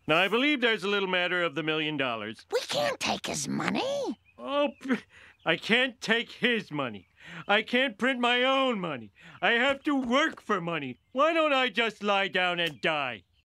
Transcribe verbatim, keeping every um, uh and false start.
Now, I believe there's a little matter of the million dollars. We can't take his money. Oh, I can't take his money. I can't print my own money. I have to work for money. Why don't I just lie down and die?